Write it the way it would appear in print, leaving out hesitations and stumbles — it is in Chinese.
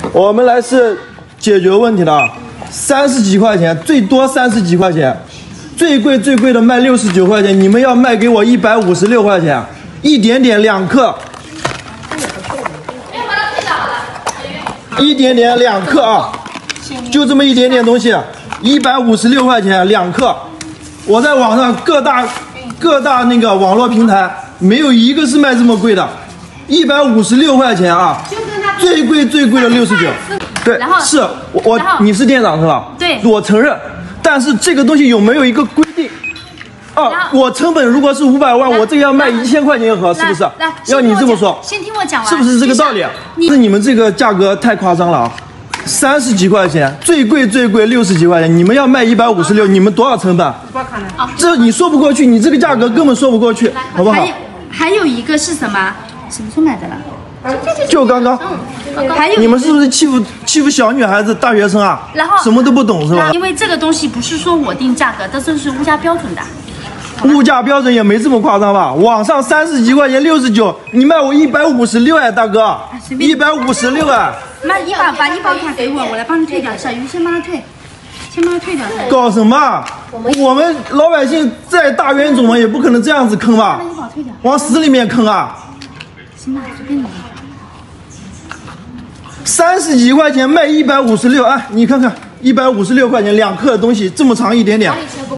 我们来是解决问题的啊，30几块钱，最多30几块钱，最贵的卖69块钱，你们要卖给我156块钱，一点点2克，一点点2克啊，就这么一点点东西，156块钱2克，我在网上各大那个网络平台没有一个是卖这么贵的，156块钱啊，最贵的69。对，是你是店长是吧？ 对， 我承认，但是这个东西有没有一个规定？啊，我成本如果是500万，我这个要卖1000块钱一盒，是不是？要你这么说， 先听我讲完， 是不是这个道理？是你们这个价格太夸张了啊！30几块钱，最贵60几块钱，你们要卖156，你们多少成本？这你说不过去，你这个价格根本说不过去，好不好？ 还有一个是什么？什么时候买的了？ 就刚刚。 还有你们是不是欺负小女孩子、大学生啊？ 然后什么都不懂是吧？ 因为这个东西不是说我定价格，这是物价标准的。 物价标准也没这么夸张吧？网上30几块钱69，你卖我156哎，大哥，156哎。 那把医保卡给我，我来帮你退掉。小鱼先帮他退，掉。 搞什么？我们老百姓再大冤种嘛，也不可能这样子坑吧？往死里面坑啊！ 行吧，随便你。 30几块钱卖156，哎，你看看156块钱2克的东西，这么长一点点。